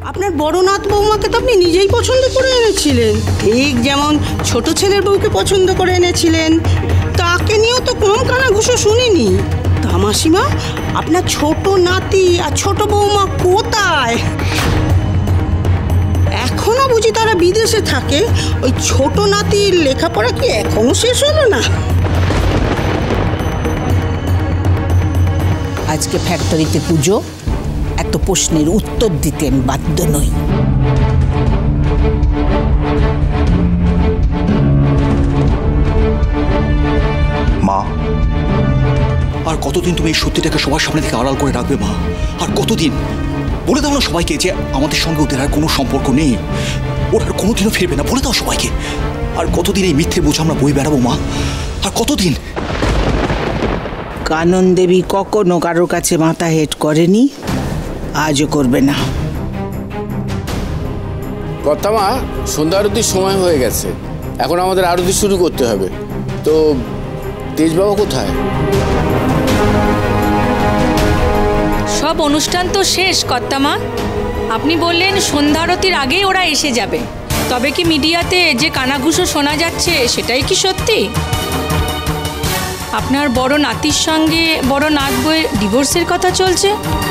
আপনার বড় নাত বৌমাকে তো আপনি নিজেই পছন্দ করে এনেছিলেন, ঠিক যেমন ছোট ছেলের বউকে পছন্দ করে এনেছিলেন। তাকে নিয়েও তো কম কানাঘুষো শুনিনি। তা মাসিমা, আপনার ছোট নাতি আর ছোট বৌমা কোথায়? এখনো বুঝি তারা বিদেশে থাকে? ওই ছোট নাতির লেখাপড়া কি এখনো শেষ হলো না? আজকে ফ্যাক্টরিতে পুজো, এত প্রশ্নের উত্তর দিতে আমি বাধ্য নই। মা, আর কতদিন তুমি এই সত্যিটাকে সবার সামনে থেকে আড়াল করে রাখবে মা? আর কতদিন? বলে দাও না সবাইকে যে আমাদের সঙ্গে ওদের আর কোনো সম্পর্ক নেই, ওরা আর কোনোদিনও ফিরবে না। বলে দাও সবাইকে। আর কতদিন এই মিথ্যে বোঝা আমরা বয়ে বেড়াবো মা? আর কতদিন? কানন দেবী কখনো কারোর কাছে মাথা হেট করেনি, আজও করবে না। কর্তামা, সন্ধ্যা আরতির সময় হয়ে গেছে, এখন আমাদের আরতি শুরু করতে হবে। তো তেজবাবু কোথায়? সব অনুষ্ঠান তো শেষ কর্তামা। আপনি বললেন সন্ধ্যা আরতির আগেই ওরা এসে যাবে। তবে কি মিডিয়াতে যে কানাঘুষো শোনা যাচ্ছে সেটাই কি সত্যি? আপনার বড় নাতির সঙ্গে বড় নাত বউয়ের ডিভোর্সের কথা চলছে?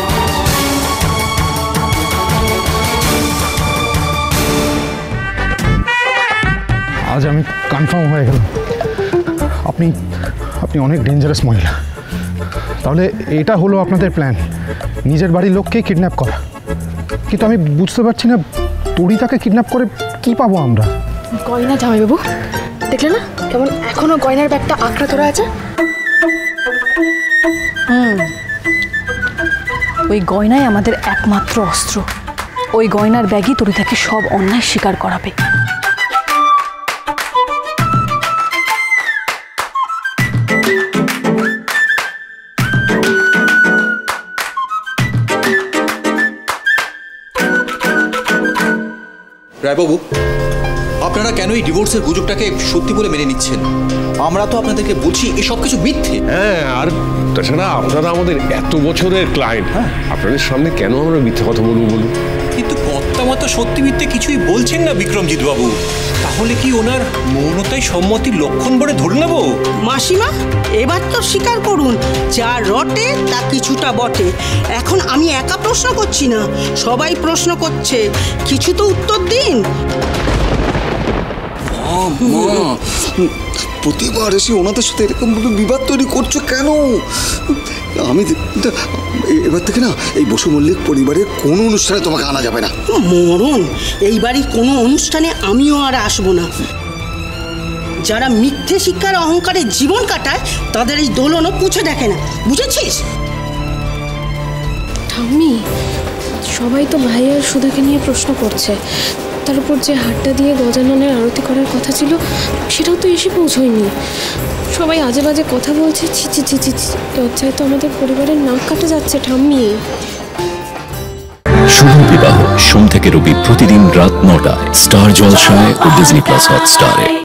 আজ আমি কনফার্ম হয়ে গেলাম আপনি আপনি অনেক ডেঞ্জারাস মহিলা। তাহলে এটা হলো আপনাদের প্ল্যান, নিজের বাড়ির লোককেই কিডন্যাপ করা। কিন্তু আমি বুঝতে পারছি না, তরিতাকে কিডন্যাপ করে কি পাবো আমরা? গয়না জামাইবাবু, দেখলে না কেমন এখনো গয়নার ব্যাগটা আঁকড়া ধরা আছে? ওই গয়নাই আমাদের একমাত্র অস্ত্র। ওই গয়নার ব্যাগই তরিতাকে সব অন্যায় স্বীকার করাবে। রায়বাবু, আপনারা কেন এই ডিভোর্সের গুজবটাকে সত্যি বলে মেনে নিচ্ছেন? আমরা তো আপনাদেরকে বলছি এসব কিছু মিথ্যে। হ্যাঁ, আর তাছাড়া আপনারা আমাদের এত বছরের ক্লায়েন্ট, আপনাদের সামনে কেন আমরা মিথ্যে কথা বলবো বলুন? কিন্তু কর্তামা তো সত্যি মিথ্যে কিছুই বলছেন না বিক্রমজিৎ বাবু। তাহলে কি ওনার মৌনতাই সম্মতির লক্ষণ বলে ধরে নেব? মাসিমা, এবার তো স্বীকার করুন, যা রটে তা কিছুটা বটে। এখন আমি একা প্রশ্ন করছি না, সবাই প্রশ্ন করছে, কিছু তো উত্তর দিন। প্রতিবার এসে ওনাদের সাথে এরকম বিবাদ তৈরি করছো কেন? আমি এবার থেকে না এই বসু মল্লিক পরিবারের কোনো অনুষ্ঠানে তোমাকে আনা যাবে না। মরণ, এই বাড়ির কোনো অনুষ্ঠানে আমিও আর আসবো না। যারা মিথ্যে শিক্ষার অহংকারে জীবন কাটায় তাদের এই দোলনও পুছে দেখে না, বুঝেছিস? ঠাম্মি, সবাই তো ভাই আর সুধাকে নিয়ে প্রশ্ন করছে। তার উপর যে হাটটা দিয়ে গজাননের আরতি করার কথা ছিল সেটাও তো এসে পৌঁছয়নি। সবাই আজে বাজে কথা বলছে। ছি ছি ছি ছি, লজ্জায় তো আমাদের পরিবারের নাক কাটা যাচ্ছে ঠাম্মি। শুভ বিবাহ সোম থেকে রবি প্রতিদিন রাত ৯টায় স্টার জলসায় ও ডিজনি প্লাস হটস্টারে।